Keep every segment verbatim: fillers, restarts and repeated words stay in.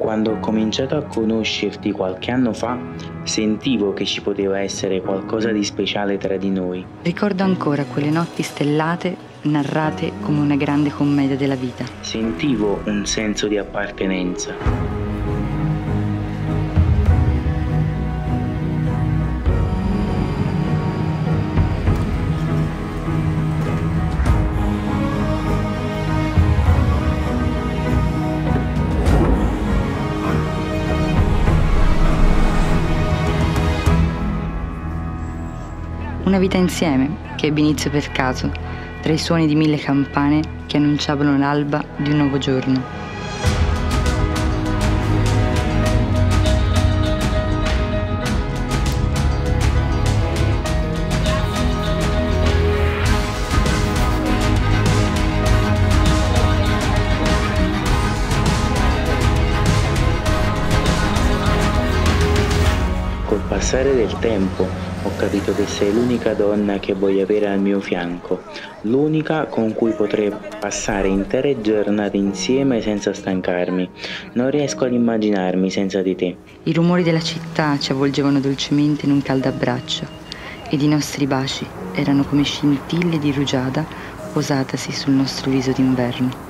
Quando ho cominciato a conoscerti qualche anno fa, sentivo che ci poteva essere qualcosa di speciale tra di noi. Ricordo ancora quelle notti stellate narrate come una grande commedia della vita. Sentivo un senso di appartenenza. Una vita insieme, che ebbe inizio per caso, tra i suoni di mille campane che annunciavano l'alba di un nuovo giorno. Col passare del tempo ho capito che sei l'unica donna che voglio avere al mio fianco, l'unica con cui potrei passare intere giornate insieme senza stancarmi. Non riesco ad immaginarmi senza di te. I rumori della città ci avvolgevano dolcemente in un caldo abbraccio ed i nostri baci erano come scintille di rugiada posatasi sul nostro viso d'inverno.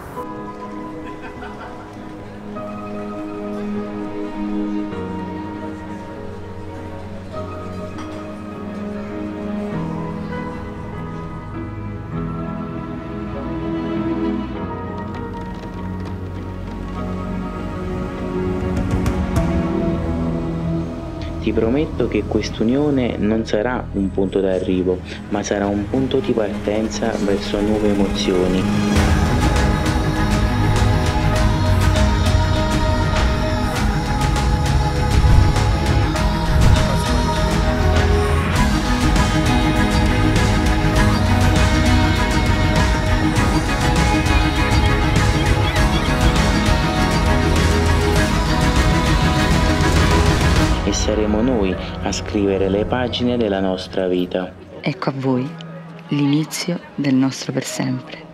Ti prometto che quest'unione non sarà un punto d'arrivo, ma sarà un punto di partenza verso nuove emozioni. E saremo noi a scrivere le pagine della nostra vita. Ecco a voi l'inizio del nostro per sempre.